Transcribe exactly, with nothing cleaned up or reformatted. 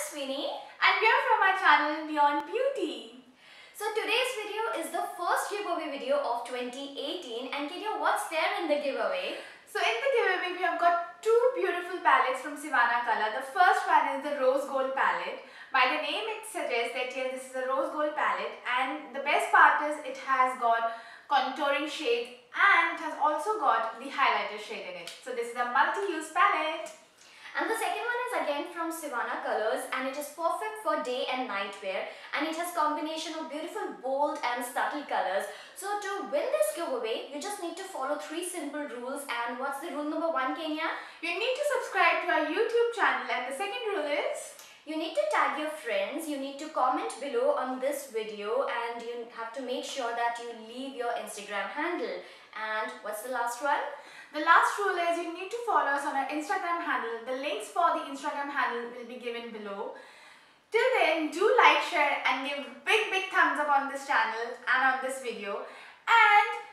Swini and we are from our channel Beyond Beauty. So today's video is the first giveaway video of twenty eighteen, and Katia, what's there in the giveaway? So in the giveaway we have got two beautiful palettes from Sivanna color. The first one is the rose gold palette. By the name it suggests that yes, this is a rose gold palette, and the best part is it has got contouring shades and it has also got the highlighter shade in it. So this is a multi-use palette. And the second one is again from Sivanna colors, and it is perfect for day and night wear, and it has combination of beautiful bold and subtle colors. So to win this giveaway, you just need to follow three simple rules. And what's the rule number one, Kenya? You need to subscribe to our YouTube channel, and the second rule is you need to tag your friends, you need to comment below on this video, and you have to make sure that you leave your Instagram handle. And what's the last one? The last rule is you need to follow us on our Instagram handle. The links for the Instagram handle will be given below. Till then, do like, share and give big big thumbs up on this channel and on this video. And